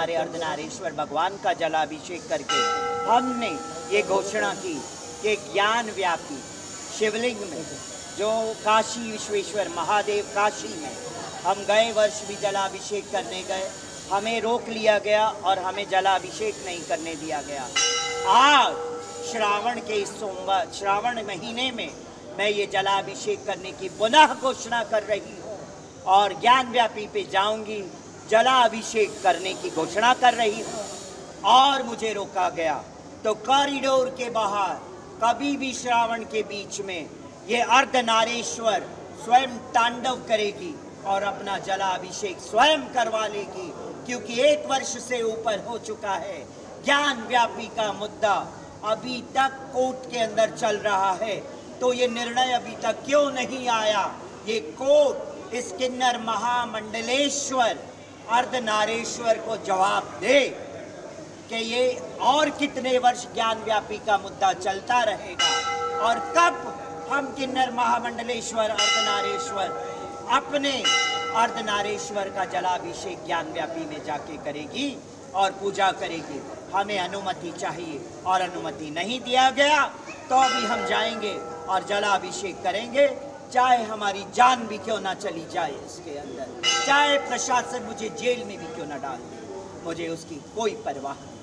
हमारे अर्धनारीश्वर भगवान का जलाभिषेक करके हमने ये घोषणा की कि ज्ञान व्यापी शिवलिंग में जो काशी विश्वेश्वर महादेव काशी में हम गए वर्ष भी जलाभिषेक करने गए, हमें रोक लिया गया और हमें जलाभिषेक नहीं करने दिया गया। आज श्रावण के इस सोमवार श्रावण महीने में मैं ये जलाभिषेक करने की पुनः घोषणा कर रही हूँ और ज्ञान व्यापी पे जाऊंगी, जलाभिषेक करने की घोषणा कर रही हूँ। और मुझे रोका गया तो कॉरिडोर के बाहर कभी भी श्रावण के बीच में ये अर्धनारीश्वर स्वयं तांडव करेगी और अपना जलाभिषेक स्वयं करवा लेगी, क्योंकि 1 वर्ष से ऊपर हो चुका है। ज्ञान व्यापी का मुद्दा अभी तक कोर्ट के अंदर चल रहा है, तो ये निर्णय अभी तक क्यों नहीं आया? ये कोर्ट इस किन्नर महामंडलेश्वर अर्धनारीश्वर को जवाब दे कि ये और कितने वर्ष ज्ञान व्यापी का मुद्दा चलता रहेगा और कब हम किन्नर महामंडलेश्वर अर्धनारीश्वर अपने अर्धनारीश्वर का जलाभिषेक ज्ञान व्यापी में जाके करेगी और पूजा करेगी। हमें अनुमति चाहिए और अनुमति नहीं दिया गया तो अभी हम जाएंगे और जलाभिषेक करेंगे, चाहे हमारी जान भी क्यों ना चली जाए इसके अंदर, चाहे प्रशासन मुझे जेल में भी क्यों ना डाल दे, मुझे उसकी कोई परवाह नहीं।